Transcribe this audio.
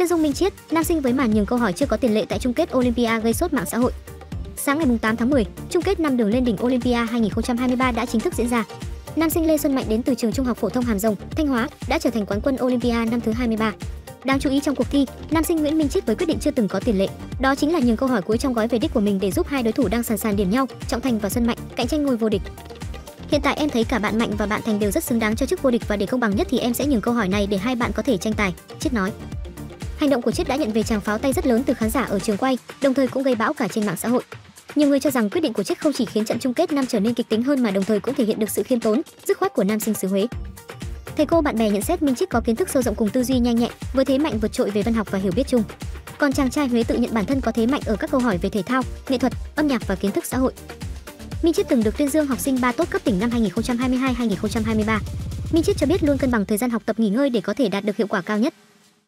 Chân dung Minh Chiết, nam sinh với màn nhường câu hỏi chưa có tiền lệ tại chung kết Olympia gây sốt mạng xã hội. Sáng ngày 8 tháng 10, chung kết 5 đường lên đỉnh Olympia 2023 đã chính thức diễn ra. Nam sinh Lê Xuân Mạnh đến từ trường Trung học phổ thông Hàm Rồng, Thanh Hóa đã trở thành quán quân Olympia năm thứ 23. Đáng chú ý trong cuộc thi, nam sinh Nguyễn Minh Chiết với quyết định chưa từng có tiền lệ, đó chính là nhường câu hỏi cuối trong gói về đích của mình để giúp hai đối thủ đang sàn sàn điểm nhau, Trọng Thành và Xuân Mạnh, cạnh tranh ngôi vô địch. Hiện tại em thấy cả bạn Mạnh và bạn Thành đều rất xứng đáng cho chức vô địch và để công bằng nhất thì em sẽ nhường câu hỏi này để hai bạn có thể tranh tài, Chiết nói. Hành động của Chiết đã nhận về tràng pháo tay rất lớn từ khán giả ở trường quay, đồng thời cũng gây bão cả trên mạng xã hội. Nhiều người cho rằng quyết định của Chiết không chỉ khiến trận chung kết năm trở nên kịch tính hơn mà đồng thời cũng thể hiện được sự khiêm tốn, dứt khoát của nam sinh xứ Huế. Thầy cô bạn bè nhận xét Minh Chiết có kiến thức sâu rộng cùng tư duy nhanh nhẹn, với thế mạnh vượt trội về văn học và hiểu biết chung. Còn chàng trai Huế tự nhận bản thân có thế mạnh ở các câu hỏi về thể thao, nghệ thuật, âm nhạc và kiến thức xã hội. Minh Chiết từng được tuyên dương học sinh 3 tốt cấp tỉnh năm 2022-2023. Minh Chiết cho biết luôn cân bằng thời gian học tập nghỉ ngơi để có thể đạt được hiệu quả cao nhất.